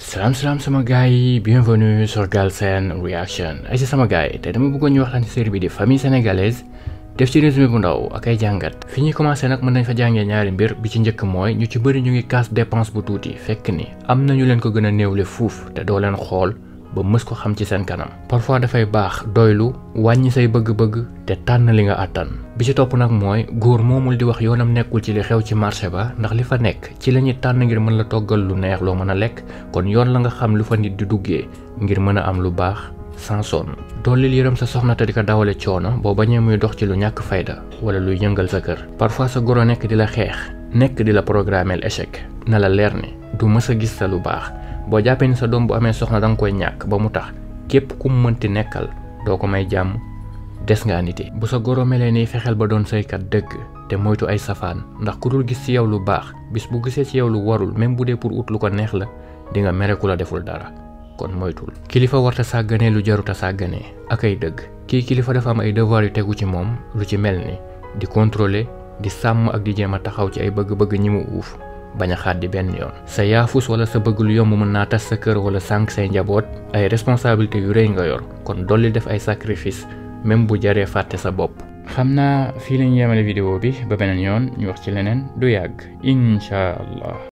Salam sama gars yi, bienvenue sur Galsen Reaction. Ay sama gars yi, tey dama bëggoon ñu waxtaan ci série bi di famille sénégalaise def ci résumé bu ndaw ak ay jàngat. Fi ñuy commencé nag mën nañ fa jàngee ñaari mbir bi ci njëkk mooy ñu ci bëri ñu ngi kaas dépense bu tuuti fekk ni am na ñu leen ko gën a néewle fuuf te doo leen xool ba mës ko xam ci seen kanam. Parfois dafay baax doylu wàññi say bëgg-bëgg te tànn li nga àttan. Bi ci topp nag mooy góor moomul di wax yoonam nekkul ci li xew ci marché ba ndax li fa nekk ci la ñuy tànn ngir mën la toggal lu neex loo mën a lekk kon yoon la nga xam lu fa nit di duggee ngir mën a am lu baax sans sonn. Dollil yërëm sa soxna te di ko dawale coono boo bañee muy dox ci lu ñàkk fayda wala luy yëngal sa kër. Parfois sa goro nekk di la xeex nekk di la programmeel échec na la leer ni du mës a gis sa lu baax boo jàppee ni sa doom bu amee soxna da nga koy ñàkk ba mu tax képp ku mu mënti nekkal doo ko may jàmm des nga niti. Bu sa goro melee nii fexeel ba doon saykat dëgg te moytu ay safaan ndax ku dul gis ci yow lu baax bis bu gisee ci yow lu warul même bu dee pour ut lu ko neex la di nga mere ku la deful dara kon moytul. Kilifa warta sàgganee lu jaruta sàgganee ak ay dëgg kii kilifa dafa am ay devoir yu tegu ci moom lu ci mel ni di contrôler di sàmm ak di jéem a taxaw ci ay bëgg-bëgg ñi mu uuf bañ a xaat benn yoon. Sa yaafus wala sa bëgg lu yomb mën naa tas sa kër wala sànq say njaboot ay responsabilité yu rëy nga yor kon dolli def ay sacrifice même bu jaree fàtte sa bopp. xam naa fii lañu yemale vidéo bi ba beneen yoon ñu wax ci leneen du yàgg incha allah.